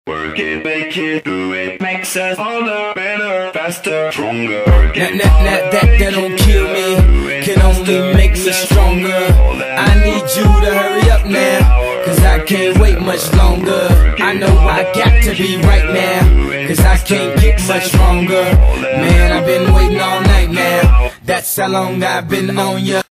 Work it, make it, do it, makes us harder, better, faster, stronger. That don't kill me, can only make me stronger. I need you to hurry up now, cause I can't wait much longer. I know I got to be right now, cause I can't get much stronger. Man, I've been waiting all night now, that's how long I've been on ya.